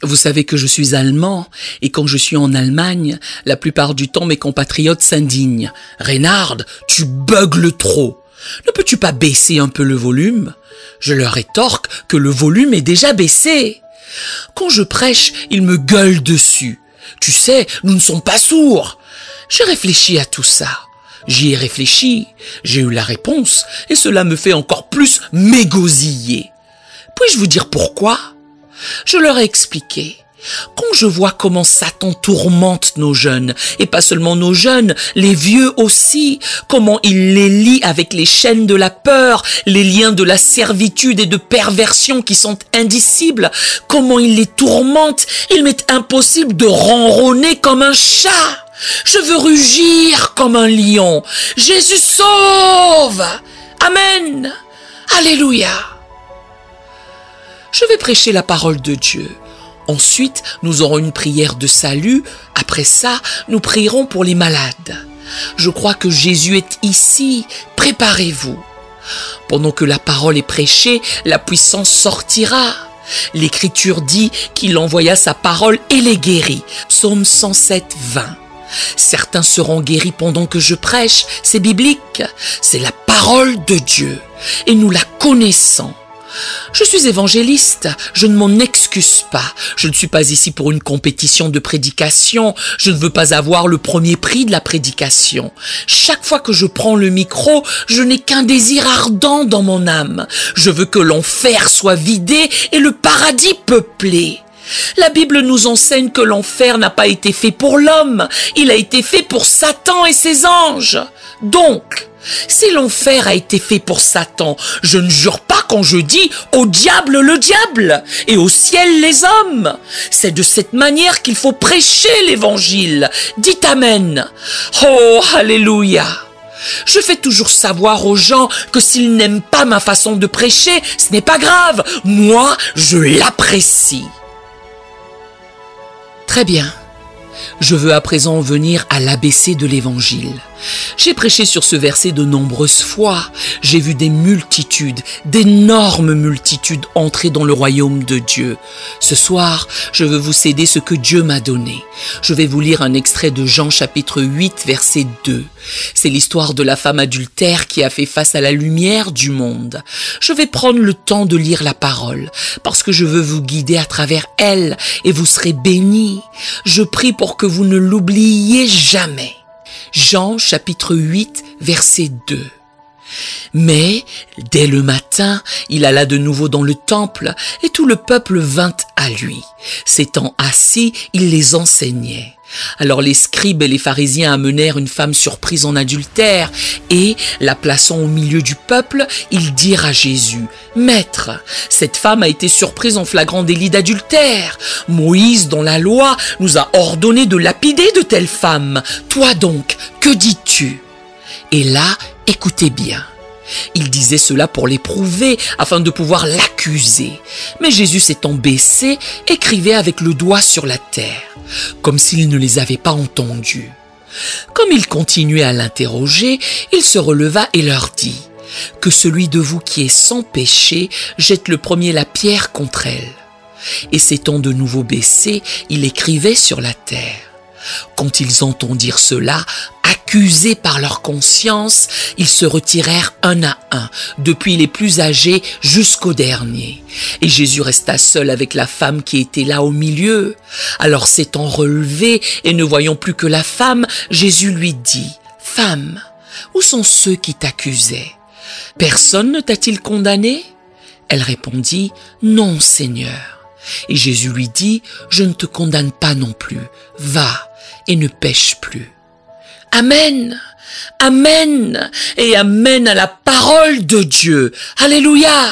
Vous savez que je suis allemand et quand je suis en Allemagne, la plupart du temps mes compatriotes s'indignent. « Reynard, tu beugles trop. Ne peux-tu pas baisser un peu le volume ?» Je leur rétorque que le volume est déjà baissé. Quand je prêche, ils me gueulent dessus. « Tu sais, nous ne sommes pas sourds. » J'ai réfléchi à tout ça. J'y ai réfléchi, j'ai eu la réponse et cela me fait encore plus m'égosiller. Puis-je vous dire pourquoi ? Je leur ai expliqué. Quand je vois comment Satan tourmente nos jeunes, et pas seulement nos jeunes, les vieux aussi, comment il les lie avec les chaînes de la peur, les liens de la servitude et de perversion qui sont indicibles, comment il les tourmente, il m'est impossible de ronronner comme un chat. Je veux rugir comme un lion. Jésus sauve! Amen! Alléluia! Je vais prêcher la parole de Dieu. Ensuite, nous aurons une prière de salut. Après ça, nous prierons pour les malades. Je crois que Jésus est ici. Préparez-vous. Pendant que la parole est prêchée, la puissance sortira. L'Écriture dit qu'il envoya sa parole et les guérit. Psaume 107, 20. Certains seront guéris pendant que je prêche. C'est biblique. C'est la parole de Dieu. Et nous la connaissons. Je suis évangéliste, je ne m'en excuse pas. Je ne suis pas ici pour une compétition de prédication. Je ne veux pas avoir le premier prix de la prédication. Chaque fois que je prends le micro, je n'ai qu'un désir ardent dans mon âme. Je veux que l'enfer soit vidé et le paradis peuplé. La Bible nous enseigne que l'enfer n'a pas été fait pour l'homme. Il a été fait pour Satan et ses anges. Donc, si l'enfer a été fait pour Satan, je ne jure pas quand je dis « au diable le diable et au ciel les hommes ». C'est de cette manière qu'il faut prêcher l'évangile. Dites Amen. Oh, Alléluia. Je fais toujours savoir aux gens que s'ils n'aiment pas ma façon de prêcher, ce n'est pas grave. Moi, je l'apprécie. Très bien. Je veux à présent venir à l'ABC de l'Évangile. J'ai prêché sur ce verset de nombreuses fois. J'ai vu des multitudes, d'énormes multitudes entrer dans le royaume de Dieu. Ce soir, je veux vous céder ce que Dieu m'a donné. Je vais vous lire un extrait de Jean chapitre 8, verset 2. C'est l'histoire de la femme adultère qui a fait face à la lumière du monde. Je vais prendre le temps de lire la parole parce que je veux vous guider à travers elle et vous serez bénis. Je prie pour que vous ne l'oubliez jamais. Jean chapitre 8, verset 2. Mais, dès le matin, il alla de nouveau dans le temple, et tout le peuple vint à lui. S'étant assis, il les enseignait. Alors les scribes et les pharisiens amenèrent une femme surprise en adultère, et, la plaçant au milieu du peuple, ils dirent à Jésus, « Maître, cette femme a été surprise en flagrant délit d'adultère. Moïse, dans la loi, nous a ordonné de lapider de telles femmes. Toi donc, que dis-tu » Et là, écoutez bien. Il disait cela pour l'éprouver, afin de pouvoir l'accuser. Mais Jésus s'étant baissé, écrivait avec le doigt sur la terre, comme s'il ne les avait pas entendus. Comme il continuait à l'interroger, il se releva et leur dit, « Que celui de vous qui est sans péché jette le premier la pierre contre elle. » Et s'étant de nouveau baissé, il écrivait sur la terre. Quand ils entendirent cela, accusés par leur conscience, ils se retirèrent un à un, depuis les plus âgés jusqu'au dernier. Et Jésus resta seul avec la femme qui était là au milieu. Alors s'étant relevé et ne voyant plus que la femme, Jésus lui dit, « Femme, où sont ceux qui t'accusaient? Personne ne t'a-t-il condamné ?» Elle répondit, « Non, Seigneur. » Et Jésus lui dit, « Je ne te condamne pas non plus. Va et ne pêche plus. » Amen, amen et amen à la parole de Dieu. Alléluia.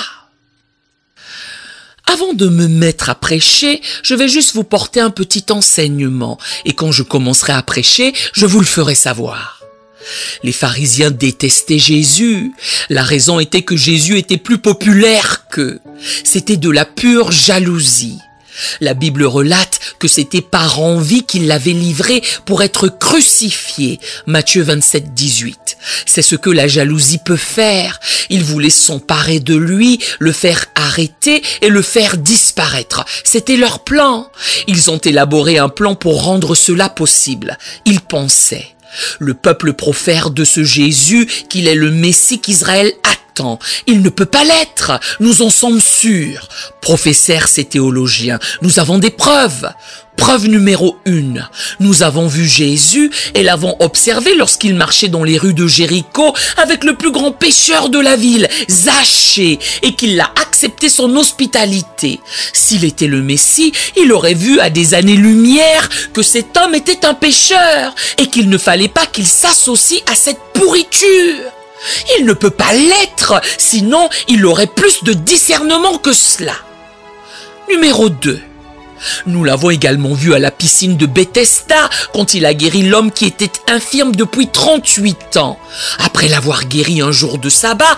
Avant de me mettre à prêcher, je vais juste vous porter un petit enseignement. Et quand je commencerai à prêcher, je vous le ferai savoir. Les pharisiens détestaient Jésus. La raison était que Jésus était plus populaire qu'eux. C'était de la pure jalousie. La Bible relate que c'était par envie qu'il l'avait livré pour être crucifié. Matthieu 27, 18. C'est ce que la jalousie peut faire. Ils voulaient s'emparer de lui, le faire arrêter et le faire disparaître. C'était leur plan. Ils ont élaboré un plan pour rendre cela possible. Ils pensaient: le peuple profère de ce Jésus qu'il est le Messie qu'Israël attend. Il ne peut pas l'être, nous en sommes sûrs. Professèrent ces théologiens, nous avons des preuves. Preuve numéro 1, nous avons vu Jésus et l'avons observé lorsqu'il marchait dans les rues de Jéricho avec le plus grand pécheur de la ville, Zachée, et qu'il a accepté son hospitalité. S'il était le Messie, il aurait vu à des années-lumière que cet homme était un pécheur et qu'il ne fallait pas qu'il s'associe à cette pourriture. Il ne peut pas l'être, sinon il aurait plus de discernement que cela. Numéro 2. Nous l'avons également vu à la piscine de Bethesda quand il a guéri l'homme qui était infirme depuis 38 ans. Après l'avoir guéri un jour de sabbat,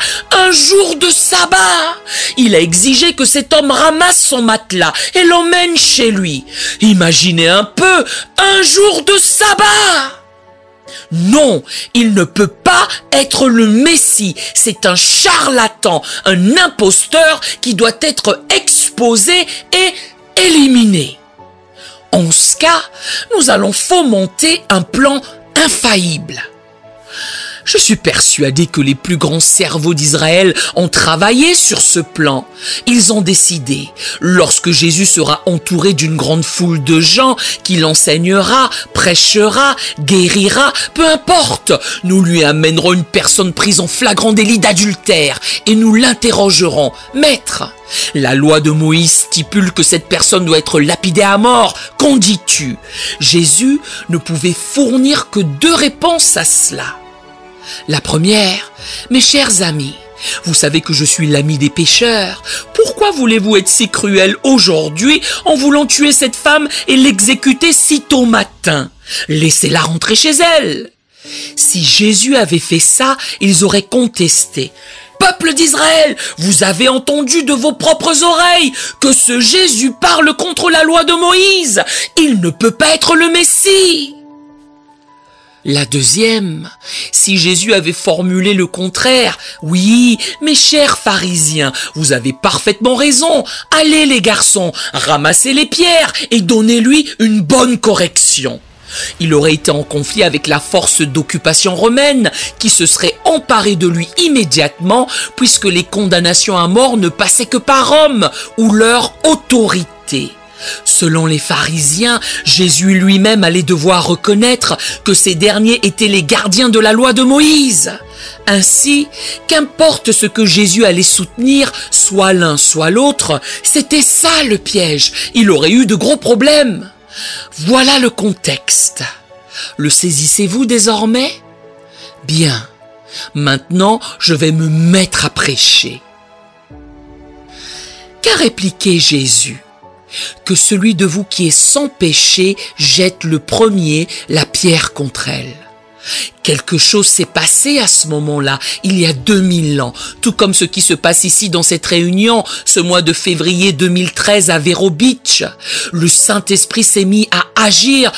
il a exigé que cet homme ramasse son matelas et l'emmène chez lui. Imaginez un peu, un jour de sabbat! Non, il ne peut pas être le Messie. C'est un charlatan, un imposteur qui doit être exposé et éliminé. En ce cas, nous allons fomenter un plan infaillible. Je suis persuadé que les plus grands cerveaux d'Israël ont travaillé sur ce plan. Ils ont décidé, lorsque Jésus sera entouré d'une grande foule de gens, qu'il enseignera, prêchera, guérira, peu importe, nous lui amènerons une personne prise en flagrant délit d'adultère et nous l'interrogerons. Maître, la loi de Moïse stipule que cette personne doit être lapidée à mort. Qu'en dis-tu? Jésus ne pouvait fournir que 2 réponses à cela. La première: mes chers amis, vous savez que je suis l'ami des pécheurs. Pourquoi voulez-vous être si cruel aujourd'hui en voulant tuer cette femme et l'exécuter si tôt matin? Laissez-la rentrer chez elle. Si Jésus avait fait ça, ils auraient contesté. Peuple d'Israël, vous avez entendu de vos propres oreilles que ce Jésus parle contre la loi de Moïse. Il ne peut pas être le Messie. La deuxième, si Jésus avait formulé le contraire: oui, mes chers pharisiens, vous avez parfaitement raison, allez les garçons, ramassez les pierres et donnez-lui une bonne correction. Il aurait été en conflit avec la force d'occupation romaine qui se serait emparée de lui immédiatement puisque les condamnations à mort ne passaient que par Rome ou leur autorité. Selon les pharisiens, Jésus lui-même allait devoir reconnaître que ces derniers étaient les gardiens de la loi de Moïse. Ainsi, qu'importe ce que Jésus allait soutenir, soit l'un soit l'autre, c'était ça le piège. Il aurait eu de gros problèmes. Voilà le contexte. Le saisissez-vous désormais? Bien. Maintenant, je vais me mettre à prêcher. Qu'a répliqué Jésus? Que celui de vous qui est sans péché jette le premier la pierre contre elle. Quelque chose s'est passé à ce moment-là, il y a 2000 ans, tout comme ce qui se passe ici dans cette réunion, ce mois de février 2013 à Vero Beach. Le Saint-Esprit s'est mis à agir.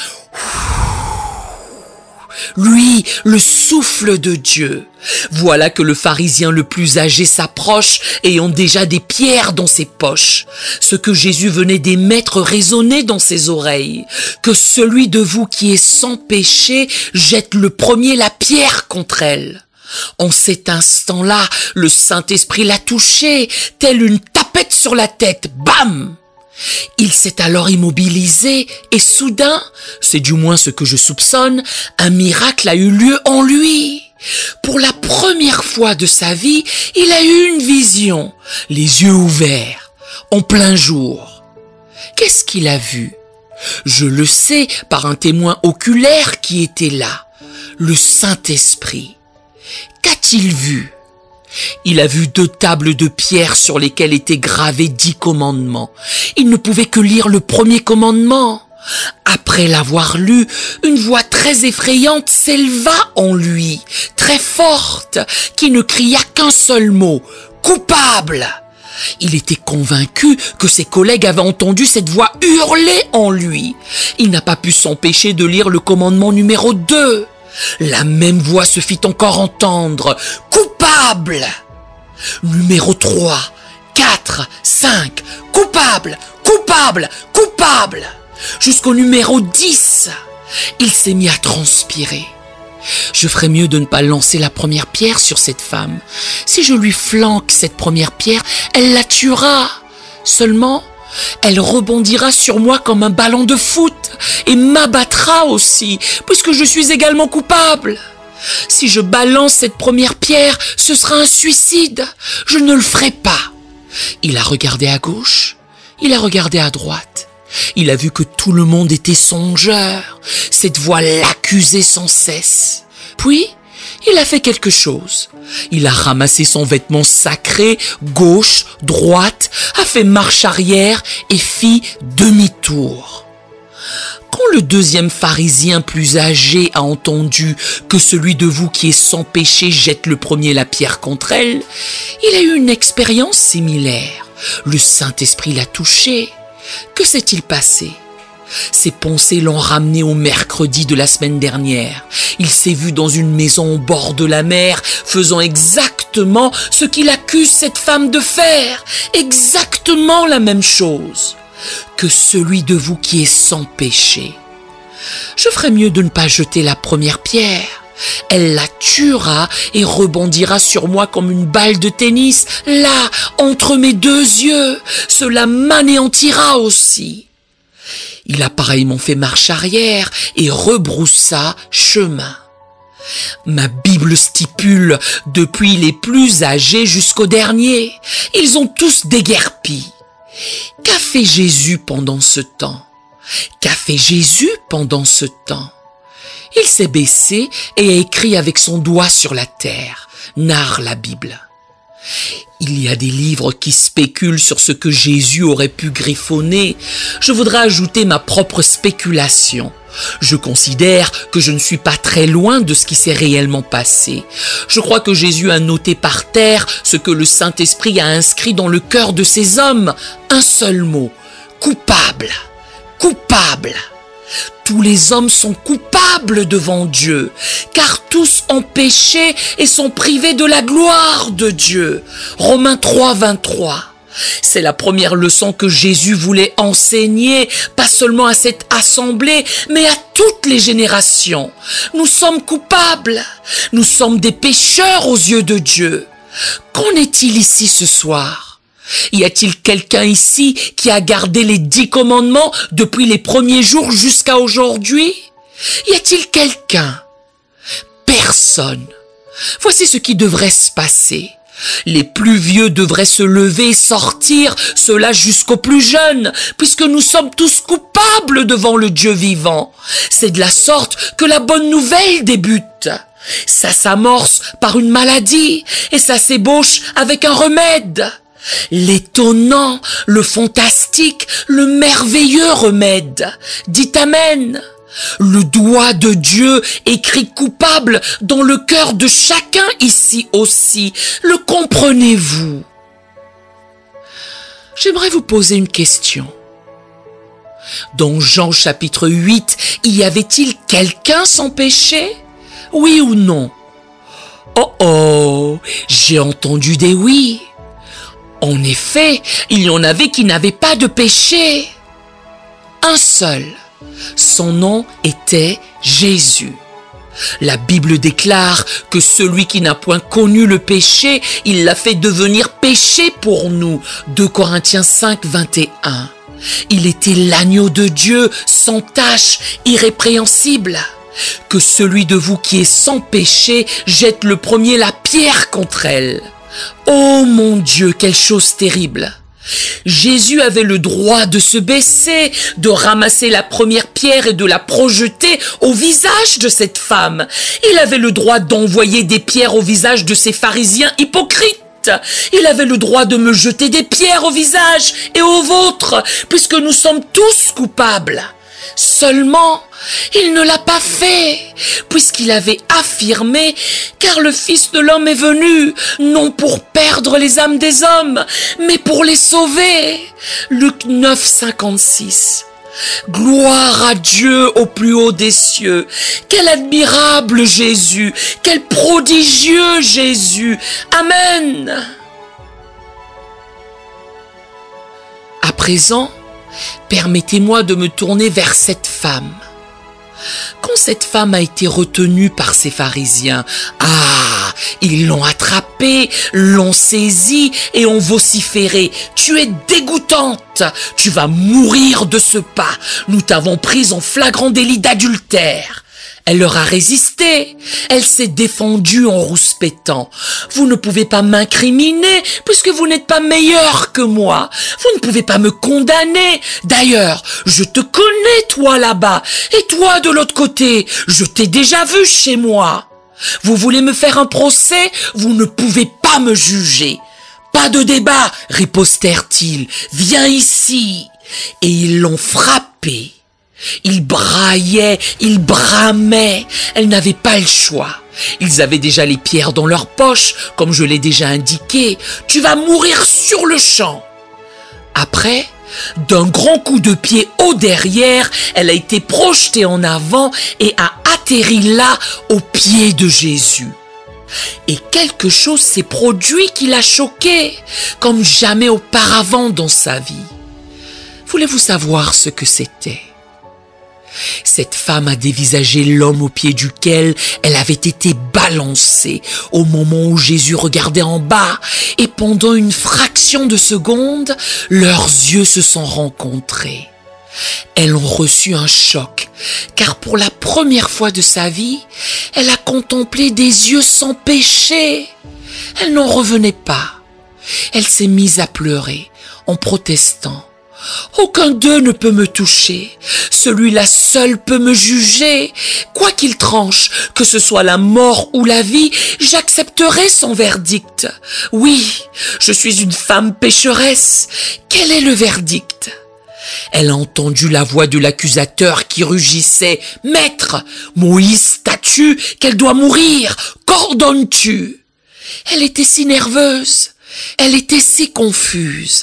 Lui, le souffle de Dieu. Voilà que le pharisien le plus âgé s'approche, ayant déjà des pierres dans ses poches. Ce que Jésus venait d'émettre résonnait dans ses oreilles. Que celui de vous qui est sans péché jette le premier la pierre contre elle. En cet instant-là, le Saint-Esprit l'a touché, telle une tapette sur la tête. Bam! Il s'est alors immobilisé et soudain, c'est du moins ce que je soupçonne, un miracle a eu lieu en lui. Pour la première fois de sa vie, il a eu une vision, les yeux ouverts, en plein jour. Qu'est-ce qu'il a vu? Je le sais par un témoin oculaire qui était là, le Saint-Esprit. Qu'a-t-il vu? Il a vu 2 tables de pierre sur lesquelles étaient gravés 10 commandements. Il ne pouvait que lire le premier commandement. Après l'avoir lu, une voix très effrayante s'éleva en lui, très forte, qui ne cria qu'un seul mot: coupable. Il était convaincu que ses collègues avaient entendu cette voix hurler en lui. Il n'a pas pu s'empêcher de lire le commandement numéro 2. La même voix se fit encore entendre. Coupable! Numéro 3, 4, 5, coupable, coupable, coupable! Jusqu'au numéro 10, il s'est mis à transpirer. Je ferais mieux de ne pas lancer la première pierre sur cette femme. Si je lui flanque cette première pierre, elle la tuera. Seulement, elle rebondira sur moi comme un ballon de foot et m'abattra aussi, puisque je suis également coupable. Si je balance cette première pierre, ce sera un suicide. Je ne le ferai pas. Il a regardé à gauche, il a regardé à droite. Il a vu que tout le monde était songeur. Cette voix l'accusait sans cesse. Puis, il a fait quelque chose. Il a ramassé son vêtement sacré, gauche, droite, a fait marche arrière et fit demi-tour. Quand le deuxième pharisien plus âgé a entendu que celui de vous qui est sans péché jette le premier la pierre contre elle, il a eu une expérience similaire. Le Saint-Esprit l'a touché. Que s'est-il passé? Ses pensées l'ont ramené au mercredi de la semaine dernière. Il s'est vu dans une maison au bord de la mer, faisant exactement ce qu'il accuse cette femme de faire. Exactement la même chose que celui de vous qui est sans péché. Je ferais mieux de ne pas jeter la première pierre. Elle la tuera et rebondira sur moi comme une balle de tennis, là, entre mes deux yeux. Cela m'anéantira aussi. Il a pareillement fait marche arrière et rebroussa chemin. Ma Bible stipule depuis les plus âgés jusqu'aux derniers. Ils ont tous déguerpi. Qu'a fait Jésus pendant ce temps? Qu'a fait Jésus pendant ce temps? Il s'est baissé et a écrit avec son doigt sur la terre. Narre la Bible. Il y a des livres qui spéculent sur ce que Jésus aurait pu griffonner. Je voudrais ajouter ma propre spéculation. Je considère que je ne suis pas très loin de ce qui s'est réellement passé. Je crois que Jésus a noté par terre ce que le Saint-Esprit a inscrit dans le cœur de ces hommes. Un seul mot. Coupable. Coupable. Tous les hommes sont coupables devant Dieu, car tous ont péché et sont privés de la gloire de Dieu. Romains 3, 23. C'est la première leçon que Jésus voulait enseigner, pas seulement à cette assemblée, mais à toutes les générations. Nous sommes coupables, nous sommes des pécheurs aux yeux de Dieu. Qu'en est-il ici ce soir ? Y a-t-il quelqu'un ici qui a gardé les 10 commandements depuis les premiers jours jusqu'à aujourd'hui? Y a-t-il quelqu'un? Personne. Voici ce qui devrait se passer. Les plus vieux devraient se lever et sortir, cela jusqu'aux plus jeunes, puisque nous sommes tous coupables devant le Dieu vivant. C'est de la sorte que la bonne nouvelle débute. Ça s'amorce par une maladie et ça s'ébauche avec un remède. L'étonnant, le fantastique, le merveilleux remède. Dites Amen. Le doigt de Dieu écrit coupable dans le cœur de chacun ici aussi. Le comprenez-vous? J'aimerais vous poser une question. Dans Jean chapitre 8, y avait-il quelqu'un sans péché? Oui ou non? Oh, j'ai entendu des oui. En effet, il y en avait qui n'avaient pas de péché. Un seul. Son nom était Jésus. La Bible déclare que celui qui n'a point connu le péché, il l'a fait devenir péché pour nous. 2 Corinthiens 5, 21. Il était l'agneau de Dieu, sans tache, irrépréhensible. Que celui de vous qui est sans péché jette le premier la pierre contre elle. Oh mon Dieu, quelle chose terrible! Jésus avait le droit de se baisser, de ramasser la première pierre et de la projeter au visage de cette femme. Il avait le droit d'envoyer des pierres au visage de ces pharisiens hypocrites. Il avait le droit de me jeter des pierres au visage et au vôtre, puisque nous sommes tous coupables. Seulement, il ne l'a pas fait, puisqu'il avait affirmé « Car le Fils de l'homme est venu, non pour perdre les âmes des hommes, mais pour les sauver. » Luc 9, 56. Gloire à Dieu au plus haut des cieux. Quel admirable Jésus, quel prodigieux Jésus. Amen. À présent, permettez-moi de me tourner vers cette femme. Quand cette femme a été retenue par ces pharisiens, ils l'ont attrapée, l'ont saisie et ont vociféré. Tu es dégoûtante, tu vas mourir de ce pas. Nous t'avons prise en flagrant délit d'adultère. Elle leur a résisté. Elle s'est défendue en rouspétant. Vous ne pouvez pas m'incriminer puisque vous n'êtes pas meilleur que moi. Vous ne pouvez pas me condamner. D'ailleurs, je te connais toi là-bas et toi de l'autre côté. Je t'ai déjà vu chez moi. Vous voulez me faire un procès? Vous ne pouvez pas me juger. Pas de débat, ripostèrent-ils. Viens ici. Et ils l'ont frappée. Ils braillaient, ils bramaient. Elle n'avait pas le choix. Ils avaient déjà les pierres dans leur poche, comme je l'ai déjà indiqué. Tu vas mourir sur le champ. Après, d'un grand coup de pied au derrière, elle a été projetée en avant et a atterri là, aux pieds de Jésus. Et quelque chose s'est produit qui l'a choquée, comme jamais auparavant dans sa vie. Voulez-vous savoir ce que c'était? Cette femme a dévisagé l'homme au pied duquel elle avait été balancée au moment où Jésus regardait en bas, et pendant une fraction de seconde, leurs yeux se sont rencontrés. Elles ont reçu un choc, car pour la première fois de sa vie, elle a contemplé des yeux sans péché. Elle n'en revenait pas. Elle s'est mise à pleurer en protestant. Aucun d'eux ne peut me toucher. Celui-là seul peut me juger. Quoi qu'il tranche, que ce soit la mort ou la vie, j'accepterai son verdict. Oui, je suis une femme pécheresse. Quel est le verdict? Elle a entendu la voix de l'accusateur qui rugissait. « Maître, Moïse statue qu'elle doit mourir. Qu'ordonnes-tu » Elle était si nerveuse. Elle était si confuse.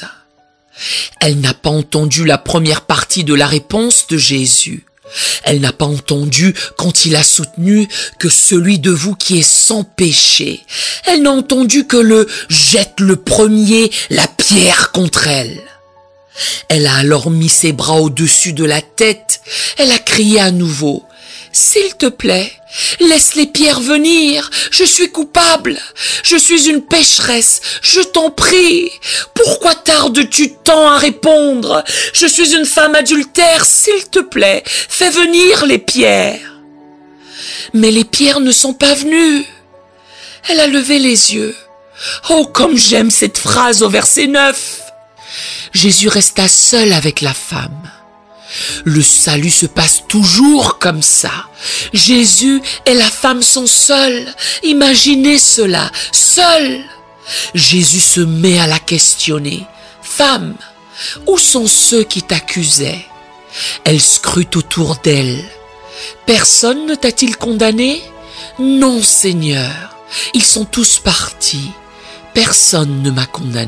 Elle n'a pas entendu la première partie de la réponse de Jésus. Elle n'a pas entendu quand il a soutenu que celui de vous qui est sans péché. Elle n'a entendu que le « jette le premier la pierre contre elle ». Elle a alors mis ses bras au-dessus de la tête. Elle a crié à nouveau. « S'il te plaît, laisse les pierres venir. Je suis coupable. Je suis une pécheresse. Je t'en prie. Pourquoi tardes-tu tant à répondre? Je suis une femme adultère. S'il te plaît, fais venir les pierres. » Mais les pierres ne sont pas venues. Elle a levé les yeux. Oh, comme j'aime cette phrase au verset 9. Jésus resta seul avec la femme. Le salut se passe toujours comme ça. Jésus et la femme sont seuls. Imaginez cela, seuls. Jésus se met à la questionner. « Femme, où sont ceux qui t'accusaient ?» Elle scrute autour d'elle. « Personne ne t'a-t-il condamné ?»« Non, Seigneur, ils sont tous partis. Personne ne m'a condamné. »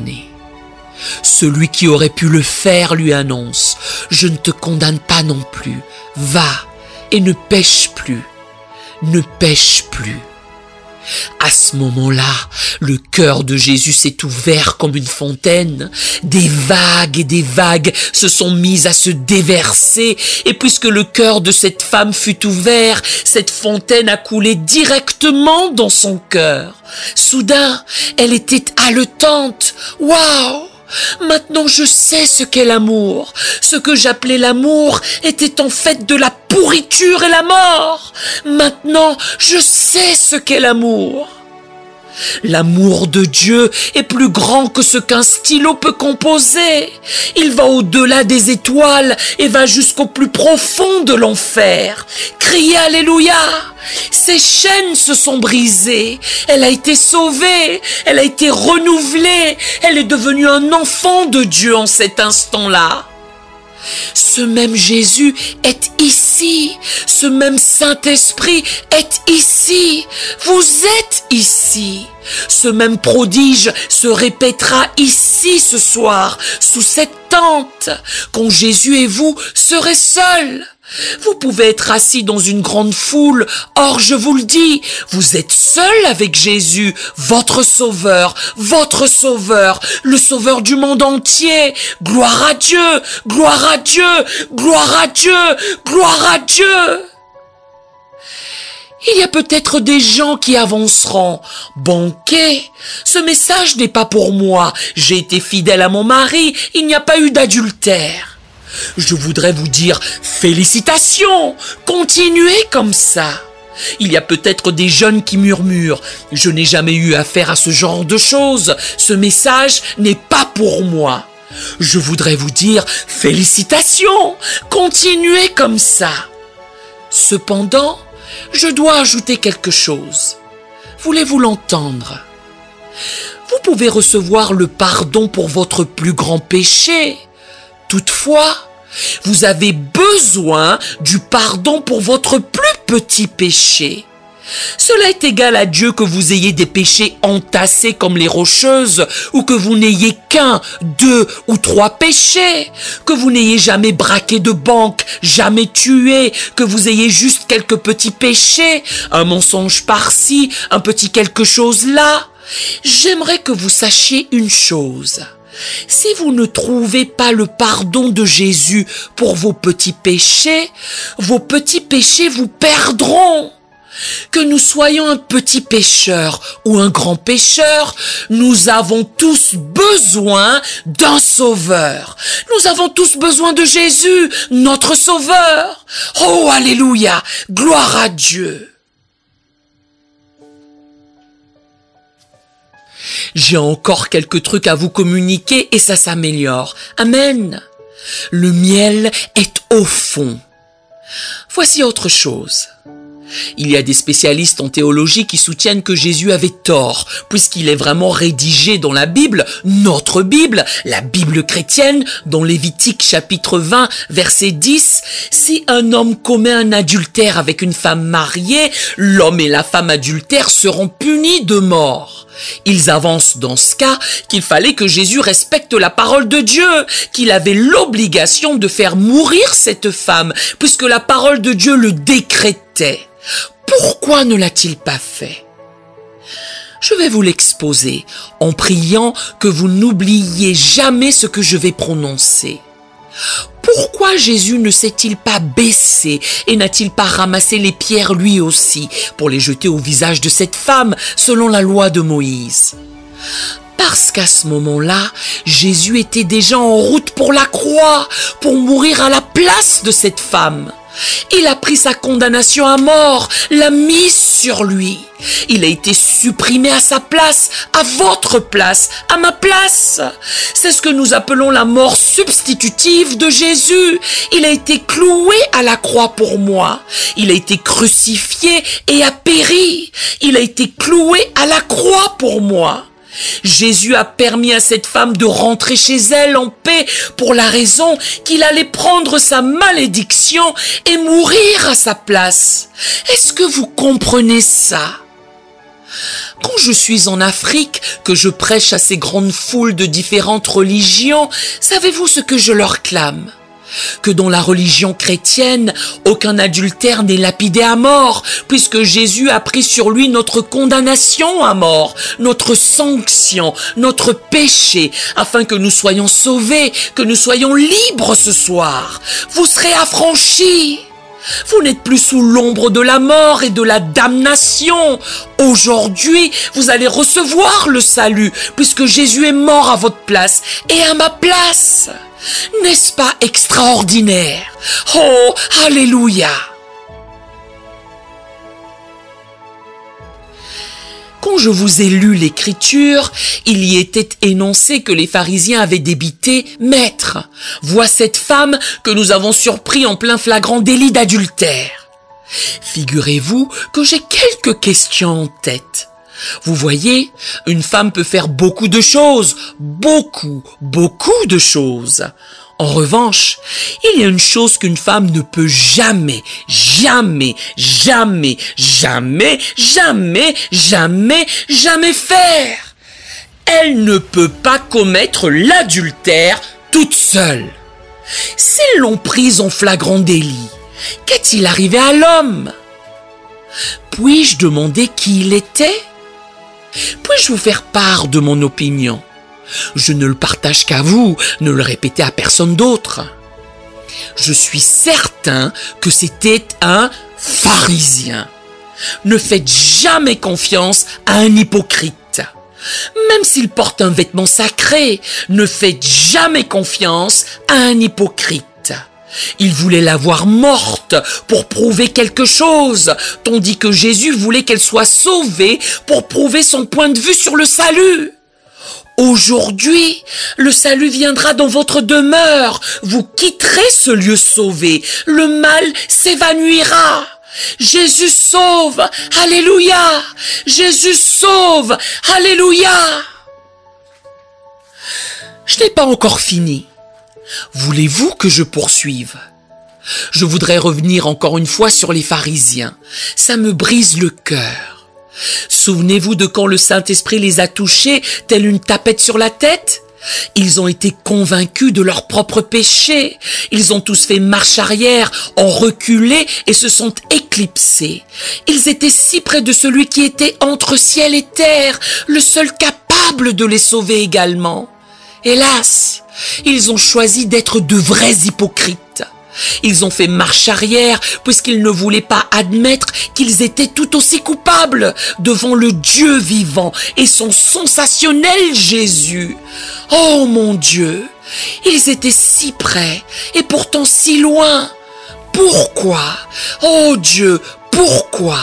Celui qui aurait pu le faire lui annonce « Je ne te condamne pas non plus. Va et ne pêche plus. Ne pêche plus. » À ce moment-là, le cœur de Jésus s'est ouvert comme une fontaine. Des vagues et des vagues se sont mises à se déverser. Et puisque le cœur de cette femme fut ouvert, cette fontaine a coulé directement dans son cœur. Soudain, elle était haletante. Waouh! Maintenant je sais ce qu'est l'amour. Ce que j'appelais l'amour était en fait de la pourriture et la mort. Maintenant je sais ce qu'est l'amour. L'amour de Dieu est plus grand que ce qu'un stylo peut composer. Il va au-delà des étoiles et va jusqu'au plus profond de l'enfer. Criez Alléluia! Ses chaînes se sont brisées. Elle a été sauvée. Elle a été renouvelée. Elle est devenue un enfant de Dieu en cet instant-là. Ce même Jésus est ici. Ce même Saint-Esprit est ici. Vous êtes ici. Ce même prodige se répétera ici. ici ce soir, sous cette tente, quand Jésus et vous serez seuls. Vous pouvez être assis dans une grande foule, or je vous le dis, vous êtes seul avec Jésus, votre sauveur, le sauveur du monde entier. Gloire à Dieu, gloire à Dieu, gloire à Dieu, gloire à Dieu. Il y a peut-être des gens qui avanceront. Banquet, ce message n'est pas pour moi. J'ai été fidèle à mon mari, il n'y a pas eu d'adultère. Je voudrais vous dire félicitations, continuez comme ça. Il y a peut-être des jeunes qui murmurent, je n'ai jamais eu affaire à ce genre de choses, ce message n'est pas pour moi. Je voudrais vous dire félicitations, continuez comme ça. Cependant, je dois ajouter quelque chose. Voulez-vous l'entendre? Vous pouvez recevoir le pardon pour votre plus grand péché. Toutefois, vous avez besoin du pardon pour votre plus petit péché. Cela est égal à Dieu que vous ayez des péchés entassés comme les rocheuses, ou que vous n'ayez qu'un, 2 ou 3 péchés, que vous n'ayez jamais braqué de banque, jamais tué, que vous ayez juste quelques petits péchés, un mensonge par-ci, un petit quelque chose là. J'aimerais que vous sachiez une chose. Si vous ne trouvez pas le pardon de Jésus pour vos petits péchés vous perdront. Que nous soyons un petit pécheur ou un grand pécheur, nous avons tous besoin d'un sauveur. Nous avons tous besoin de Jésus, notre sauveur. Oh, alléluia, gloire à Dieu. J'ai encore quelques trucs à vous communiquer et ça s'améliore. Amen. Le miel est au fond. Voici autre chose. Il y a des spécialistes en théologie qui soutiennent que Jésus avait tort, puisqu'il est vraiment rédigé dans la Bible, notre Bible, la Bible chrétienne, dans Lévitique chapitre 20, verset 10, si un homme commet un adultère avec une femme mariée, l'homme et la femme adultère seront punis de mort. Ils avancent dans ce cas qu'il fallait que Jésus respecte la parole de Dieu, qu'il avait l'obligation de faire mourir cette femme, puisque la parole de Dieu le décrétait. Pourquoi ne l'a-t-il pas fait? Je vais vous l'exposer en priant que vous n'oubliez jamais ce que je vais prononcer. Pourquoi Jésus ne s'est-il pas baissé et n'a-t-il pas ramassé les pierres lui aussi pour les jeter au visage de cette femme selon la loi de Moïse? Parce qu'à ce moment-là, Jésus était déjà en route pour la croix, pour mourir à la place de cette femme. Il a pris sa condamnation à mort, l'a mise sur lui. Il a été supprimé à sa place, à votre place, à ma place. C'est ce que nous appelons la mort substitutive de Jésus. Il a été cloué à la croix pour moi. Il a été crucifié et a péri. Il a été cloué à la croix pour moi. Jésus a permis à cette femme de rentrer chez elle en paix pour la raison qu'il allait prendre sa malédiction et mourir à sa place. Est-ce que vous comprenez ça? Quand je suis en Afrique, que je prêche à ces grandes foules de différentes religions, savez-vous ce que je leur clame? Que dans la religion chrétienne, aucun adultère n'est lapidé à mort, puisque Jésus a pris sur lui notre condamnation à mort, notre sanction, notre péché, afin que nous soyons sauvés, que nous soyons libres ce soir. Vous serez affranchis. Vous n'êtes plus sous l'ombre de la mort et de la damnation. Aujourd'hui, vous allez recevoir le salut, puisque Jésus est mort à votre place et à ma place. N'est-ce pas extraordinaire? Oh, alléluia! Quand je vous ai lu l'Écriture, il y était énoncé que les pharisiens avaient débité « Maître, vois cette femme que nous avons surpris en plein flagrant délit d'adultère. » Figurez-vous que j'ai quelques questions en tête. Vous voyez, une femme peut faire beaucoup de choses, beaucoup de choses. En revanche, il y a une chose qu'une femme ne peut jamais faire. Elle ne peut pas commettre l'adultère toute seule. S'ils l'ont prise en flagrant délit, qu'est-il arrivé à l'homme? Puis-je demander qui il était? Puis-je vous faire part de mon opinion? Je ne le partage qu'à vous, ne le répétez à personne d'autre. Je suis certain que c'était un pharisien. Ne faites jamais confiance à un hypocrite. Même s'il porte un vêtement sacré, ne faites jamais confiance à un hypocrite. Il voulait la voir morte pour prouver quelque chose, tandis que Jésus voulait qu'elle soit sauvée pour prouver son point de vue sur le salut. Aujourd'hui, le salut viendra dans votre demeure. Vous quitterez ce lieu sauvé. Le mal s'évanouira. Jésus sauve. Alléluia. Jésus sauve. Alléluia. Je n'ai pas encore fini. Voulez-vous que je poursuive? Je voudrais revenir encore une fois sur les pharisiens. Ça me brise le cœur. Souvenez-vous de quand le Saint-Esprit les a touchés, telle une tapette sur la tête? Ils ont été convaincus de leur propre péché. Ils ont tous fait marche arrière, ont reculé et se sont éclipsés. Ils étaient si près de celui qui était entre ciel et terre, le seul capable de les sauver également. Hélas, ils ont choisi d'être de vrais hypocrites. Ils ont fait marche arrière puisqu'ils ne voulaient pas admettre qu'ils étaient tout aussi coupables devant le Dieu vivant et son sensationnel Jésus. Oh mon Dieu, ils étaient si près et pourtant si loin. Pourquoi? Oh Dieu, pourquoi?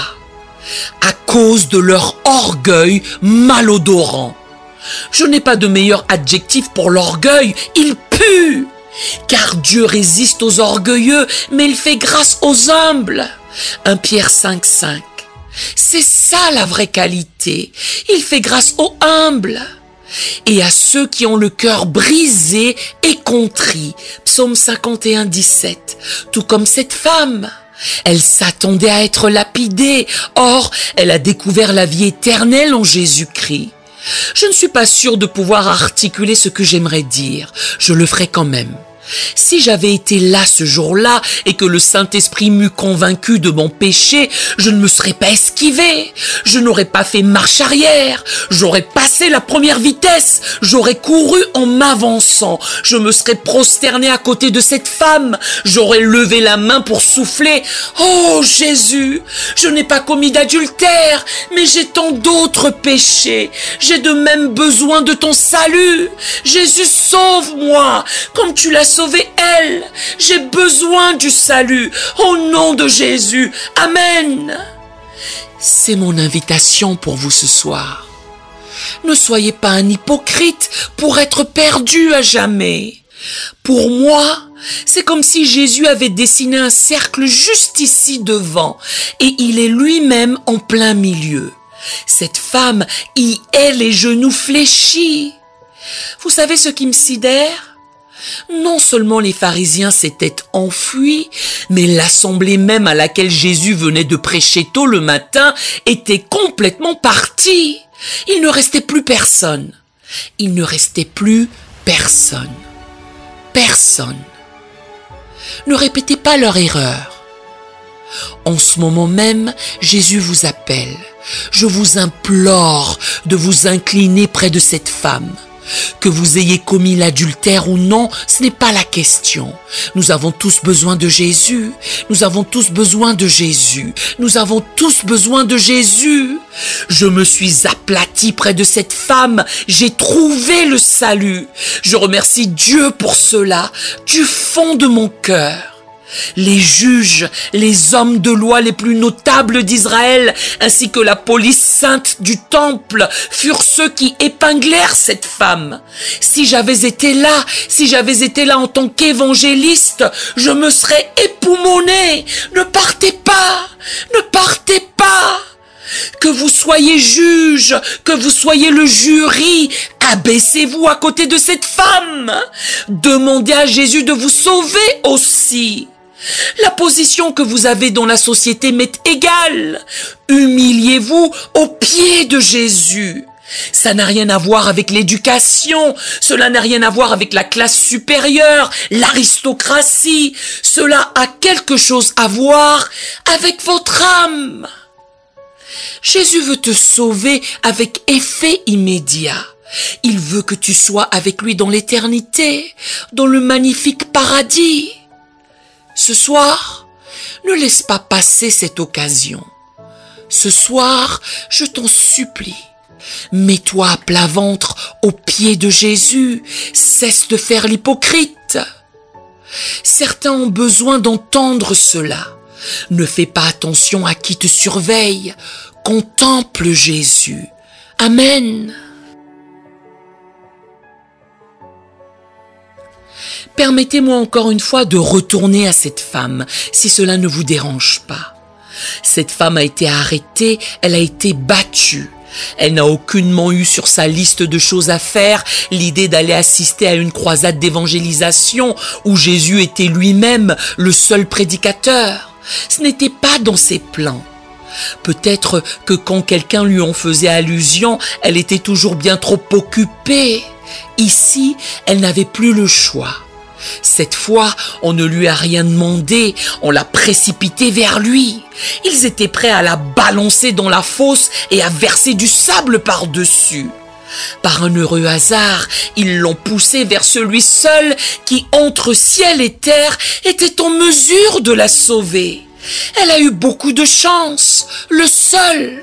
À cause de leur orgueil malodorant. Je n'ai pas de meilleur adjectif pour l'orgueil, il pue. Car Dieu résiste aux orgueilleux, mais il fait grâce aux humbles. 1 Pierre 5,5. C'est ça la vraie qualité. Il fait grâce aux humbles. Et à ceux qui ont le cœur brisé et contrit. Psaume 51, 17. Tout comme cette femme. Elle s'attendait à être lapidée. Or, elle a découvert la vie éternelle en Jésus-Christ. Je ne suis pas sûr de pouvoir articuler ce que j'aimerais dire. Je le ferai quand même. Si j'avais été là ce jour-là et que le Saint-Esprit m'eût convaincu de mon péché, je ne me serais pas esquivé. Je n'aurais pas fait marche arrière. J'aurais passé la première vitesse. J'aurais couru en m'avançant. Je me serais prosterné à côté de cette femme. J'aurais levé la main pour souffler. Oh Jésus, je n'ai pas commis d'adultère, mais j'ai tant d'autres péchés. J'ai de même besoin de ton salut. Jésus, sauve-moi, comme tu l'as sauvé elle. J'ai besoin du salut. Au nom de Jésus. Amen. C'est mon invitation pour vous ce soir. Ne soyez pas un hypocrite pour être perdu à jamais. Pour moi, c'est comme si Jésus avait dessiné un cercle juste ici devant et il est lui-même en plein milieu. Cette femme y est les genoux fléchis. Vous savez ce qui me sidère? Non seulement les pharisiens s'étaient enfuis, mais l'assemblée même à laquelle Jésus venait de prêcher tôt le matin était complètement partie. Il ne restait plus personne. Il ne restait plus personne. Personne. Ne répétez pas leur erreur. En ce moment même, Jésus vous appelle. Je vous implore de vous incliner près de cette femme. Que vous ayez commis l'adultère ou non, ce n'est pas la question. Nous avons tous besoin de Jésus. Nous avons tous besoin de Jésus. Nous avons tous besoin de Jésus. Je me suis aplati près de cette femme. J'ai trouvé le salut. Je remercie Dieu pour cela, du fond de mon cœur. Les juges, les hommes de loi les plus notables d'Israël, ainsi que la police sainte du temple, furent ceux qui épinglèrent cette femme. Si j'avais été là en tant qu'évangéliste, je me serais époumoné. Ne partez pas, ne partez pas. Que vous soyez juge, que vous soyez le jury, abaissez-vous à côté de cette femme. Demandez à Jésus de vous sauver aussi. La position que vous avez dans la société m'est égale. Humiliez-vous aux pieds de Jésus. Ça n'a rien à voir avec l'éducation, cela n'a rien à voir avec la classe supérieure, l'aristocratie, cela a quelque chose à voir avec votre âme. Jésus veut te sauver avec effet immédiat. Il veut que tu sois avec lui dans l'éternité, dans le magnifique paradis. Ce soir, ne laisse pas passer cette occasion. Ce soir, je t'en supplie, mets-toi à plat ventre aux pieds de Jésus, cesse de faire l'hypocrite. Certains ont besoin d'entendre cela. Ne fais pas attention à qui te surveille, contemple Jésus. Amen. Permettez-moi encore une fois de retourner à cette femme, si cela ne vous dérange pas. Cette femme a été arrêtée, elle a été battue. Elle n'a aucunement eu sur sa liste de choses à faire l'idée d'aller assister à une croisade d'évangélisation où Jésus était lui-même le seul prédicateur. Ce n'était pas dans ses plans. Peut-être que quand quelqu'un lui en faisait allusion, elle était toujours bien trop occupée. Ici, elle n'avait plus le choix. Cette fois, on ne lui a rien demandé, on l'a précipitée vers lui. Ils étaient prêts à la balancer dans la fosse et à verser du sable par-dessus. Par un heureux hasard, ils l'ont poussée vers celui seul qui, entre ciel et terre, était en mesure de la sauver. Elle a eu beaucoup de chance, le seul.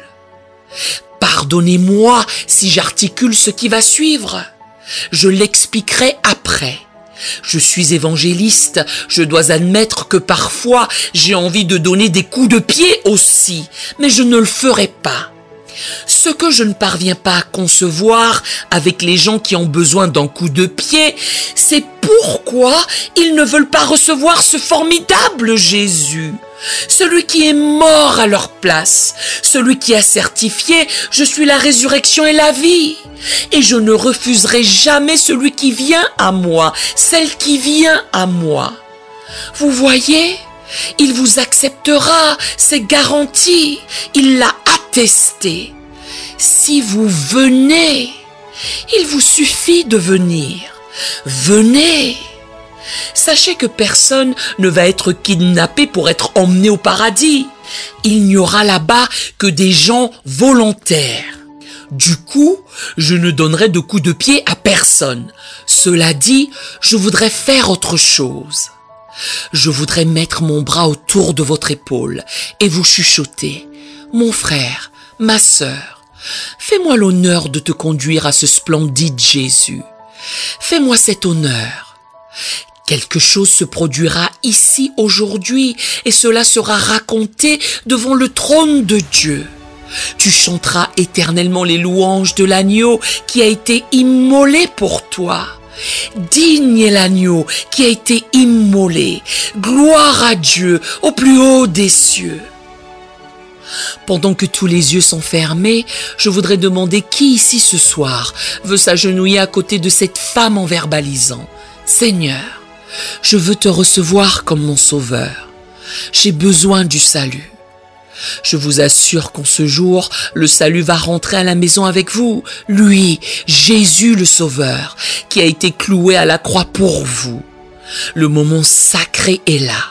Pardonnez-moi si j'articule ce qui va suivre. Je l'expliquerai après. Je suis évangéliste, je dois admettre que parfois j'ai envie de donner des coups de pied aussi, mais je ne le ferai pas. Ce que je ne parviens pas à concevoir avec les gens qui ont besoin d'un coup de pied, c'est pourquoi ils ne veulent pas recevoir ce formidable Jésus, celui qui est mort à leur place, celui qui a certifié « Je suis la résurrection et la vie ». Et je ne refuserai jamais celui qui vient à moi, celle qui vient à moi. Vous voyez, il vous acceptera, c'est garanti, il l'a attesté. Si vous venez, il vous suffit de venir. Venez. Sachez que personne ne va être kidnappé pour être emmené au paradis. Il n'y aura là-bas que des gens volontaires. Du coup, je ne donnerai de coups de pied à personne. Cela dit, je voudrais faire autre chose. Je voudrais mettre mon bras autour de votre épaule et vous chuchoter. Mon frère, ma sœur, fais-moi l'honneur de te conduire à ce splendide Jésus. Fais-moi cet honneur. Quelque chose se produira ici aujourd'hui et cela sera raconté devant le trône de Dieu. Tu chanteras éternellement les louanges de l'agneau qui a été immolé pour toi. Digne est l'agneau qui a été immolé. Gloire à Dieu au plus haut des cieux. Pendant que tous les yeux sont fermés, je voudrais demander qui ici ce soir veut s'agenouiller à côté de cette femme en verbalisant. Seigneur, je veux te recevoir comme mon sauveur. J'ai besoin du salut. Je vous assure qu'en ce jour, le salut va rentrer à la maison avec vous. Lui, Jésus le Sauveur, qui a été cloué à la croix pour vous. Le moment sacré est là.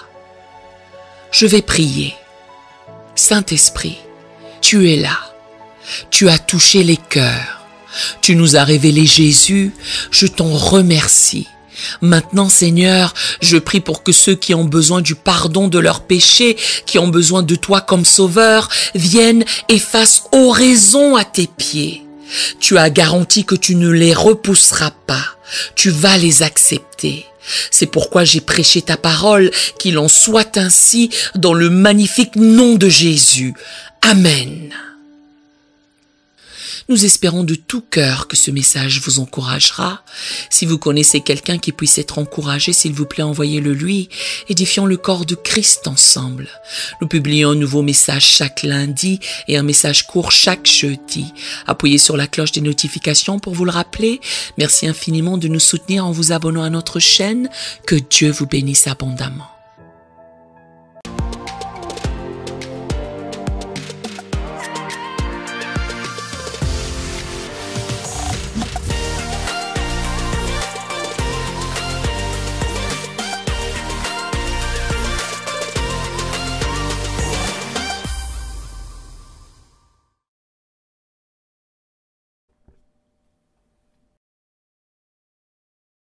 Je vais prier. Saint-Esprit, tu es là. Tu as touché les cœurs. Tu nous as révélé Jésus. Je t'en remercie. Maintenant, Seigneur, je prie pour que ceux qui ont besoin du pardon de leurs péchés, qui ont besoin de toi comme sauveur, viennent et fassent oraison à tes pieds. Tu as garanti que tu ne les repousseras pas. Tu vas les accepter. C'est pourquoi j'ai prêché ta parole, qu'il en soit ainsi dans le magnifique nom de Jésus. Amen. Nous espérons de tout cœur que ce message vous encouragera. Si vous connaissez quelqu'un qui puisse être encouragé, s'il vous plaît, envoyez-le lui. Édifions le corps de Christ ensemble. Nous publions un nouveau message chaque lundi et un message court chaque jeudi. Appuyez sur la cloche des notifications pour vous le rappeler. Merci infiniment de nous soutenir en vous abonnant à notre chaîne. Que Dieu vous bénisse abondamment.